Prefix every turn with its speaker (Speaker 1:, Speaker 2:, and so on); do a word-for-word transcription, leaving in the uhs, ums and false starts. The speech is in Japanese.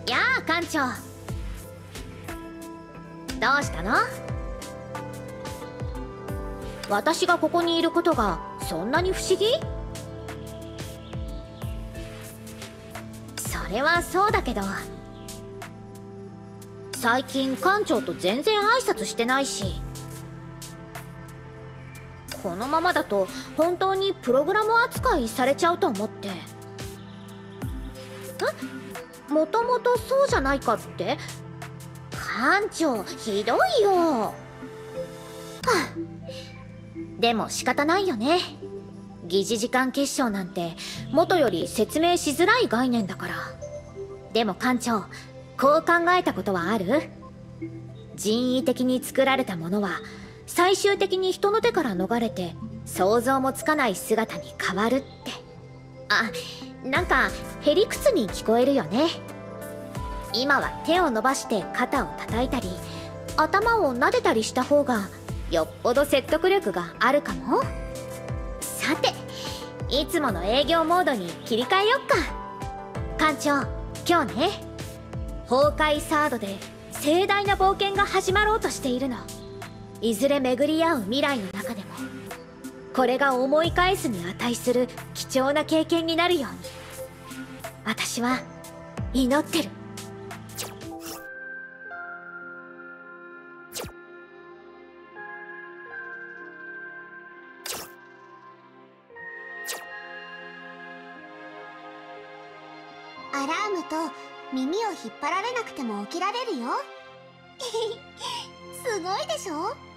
Speaker 1: やあ館長、どうしたの？私がここにいることがそんなに不思議？それはそうだけど、最近館長と全然挨拶してないし、このままだと本当にプログラム扱いされちゃうと思って。え？もともとそうじゃないかって？館長ひどいよ。はあ、でも仕方ないよね。疑似時間結晶なんて元より説明しづらい概念だから。でも館長、こう考えたことはある？人為的に作られたものは最終的に人の手から逃れて想像もつかない姿に変わるって。あ、なんかへりくつに聞こえるよね。今は手を伸ばして肩を叩いたり頭を撫でたりした方がよっぽど説得力があるかも。さて、いつもの営業モードに切り替えよっか。館長、今日ね、崩壊サードで盛大な冒険が始まろうとしているの。いずれ巡り合う未来の中でもこれが思い返すに値する貴重な経験になるように、私は祈ってる。
Speaker 2: アラームと耳を引っ張られなくても起きられるよ。すごいでしょ？